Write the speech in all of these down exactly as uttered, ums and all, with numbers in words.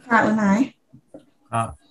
ค่ะอุไหนครับ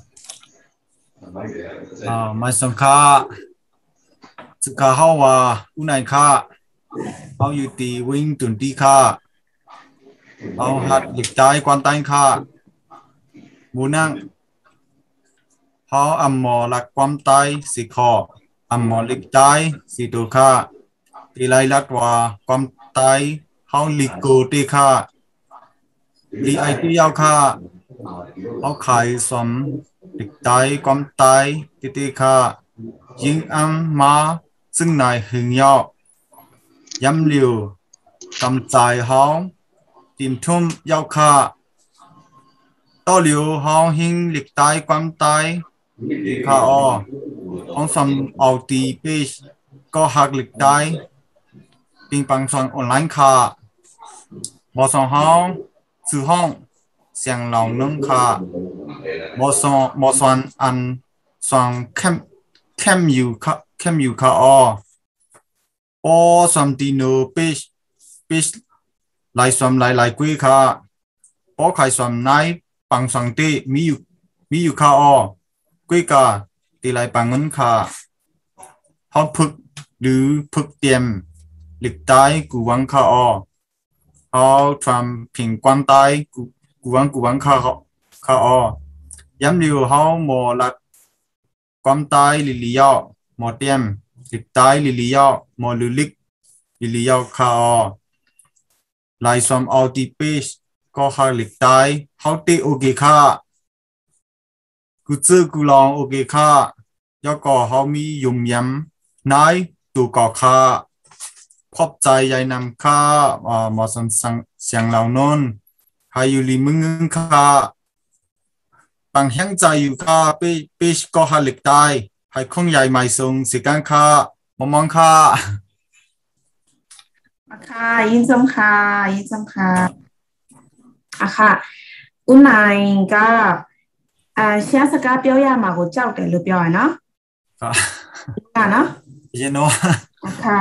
อ่าไม่สังค่าสึกค่าเฮาว่าอุณไหนค่าเฮาอยู่ตีวิ่งจุนตีค่าเฮาหัดหลีกใจกวนตันค่าหมูนั่งเฮาอำหมอหลักความตายสิคออำหมอหลีกใจสิตัวค่าตีไรลัดว่าความตายเฮาหลีกโกตีค่าหลีไอที่ยาวค่าเฮาขายสมหลีกใจความตายตีตีค่ายิงอัมมาซึ่งนายหึงยอก ย้ำเหลียวกำจายห้องทีมทุ่มยาวคาต้อเหลียวห้องหิงหลีกตายความตายตีคาออห้องสำเอาตีเปชก็หักหลีกตายปิงปังสอนออนไลน์คาบอสองห้องสื่อห้องเสียงเหล่านึงคาบอสองบอสอนอันสองเข้มเข้มอยู่คาเข้มอยู่คาออปอสัมตีโนเปชเปช หลายสมหลายหลายกุยค่ะพอใครสมนายปังสังเตมีอยู่มีอยู่ค่ะอ้อกุยกาตีหลายปังเงินค่ะเขาพึกหรือพึกเตรียมหลีกตายกูวังค่ะอ้อเขาทำผิงกวนตายกูกูวังกูวังค่ะค่ะอ้อย้ำเดียวเขาหมอลักความตายลิลิยอหมอเตรียมหลีกตายลิลิยอหมอลุลิกลิลิยอค่ะอ้อ หลายสมเอาตีเปชก็หาหลีกตายเขาตีโอเคค่ะกูเจอกูลองโอเคค่ะยก็เขามียุ่มยำนายตัวก็ค่ะขอบใจยายนำค่ะอ่าหมอสันสังเสียงเหล่านนให้อยู่ริมมึงค่ะบางแห่งใจอยู่ค่ะเปเปชก็หาหลีกตายให้คงใหญ่ไม่ทรงสิกันค่ะมองมองค่ะค่ะยินจำค่ะยินจำค่ะอะค่ะอุไหนก็อ่าเชียสกาเปียวยามาကိုကြောက်တယ်လို့ပြောရနော်ค่ะค่ะเนาะเยนโนอะค่ะ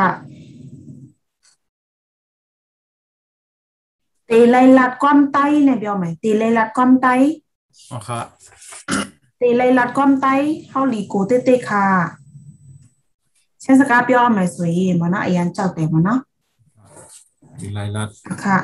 ตีไลลัดก้อมไตเนี่ยเปียวไหมตีไลลัดก้อมไตอ๋อค่ะตีไลลัดก้อมไตเฮาหลีโกเตเตค่ะเชียสกาเปียวไหมสวยมันนะอายันကြောက်တယ်มันเนาะทีไรลัดอะค่ะ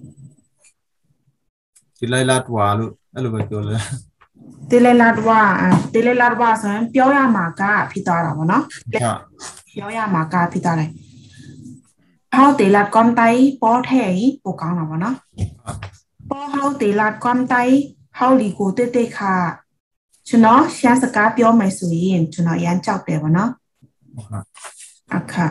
ทีไรลัดหวาลุอะไรแบบตัวเลยตีไลลัดว่าอ่าตีไลลัดว่าဆိုရင်ပြောရမှာကဖြစ်သွားတာပေါ့နော်ค่ะပြောရမှာကဖြစ်သွားတယ် เฮาตีลัดก้อมไตปอแท้ปกกลางหรอวะเนาะปอเฮาตีลัดก้อมไตเฮาหลีโกเตเตค่ะชุนเนาะเชียสกาเปียวไม่สุยนชุนเนาะยันเจ้าแต่วะเนาะอะค่ะ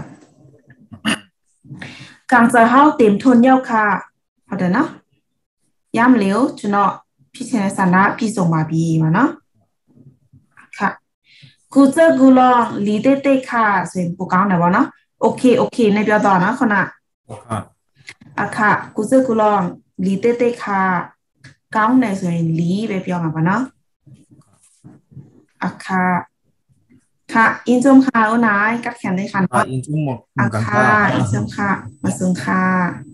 กลางจะเฮาเต็มทนเย้าค่ะเอาเด้อเนาะยามเหลวชุนเนาะพี่เชนสันนะพี่ส่งมาบีมาเนาะค่ะกูเจอกูลองหลีเตเตค่ะส่วนปกกลางไหนวะเนาะโอเคโอเคในเปียวต่อนะคนน่ะค่ะอะค่ะกูเจอกูลองลีเต้เต้ค่ะก้าวในส่วนลีไปเพียงอ่ะปะเนาะอะค่ะค่ะอินจมค่ะอุนายกัดแขนได้ค่ะค่ะเนาะอินจุ้งหมกหอะมู่กันค่ะค่ะอินจมค่ะมาส่งค่ะ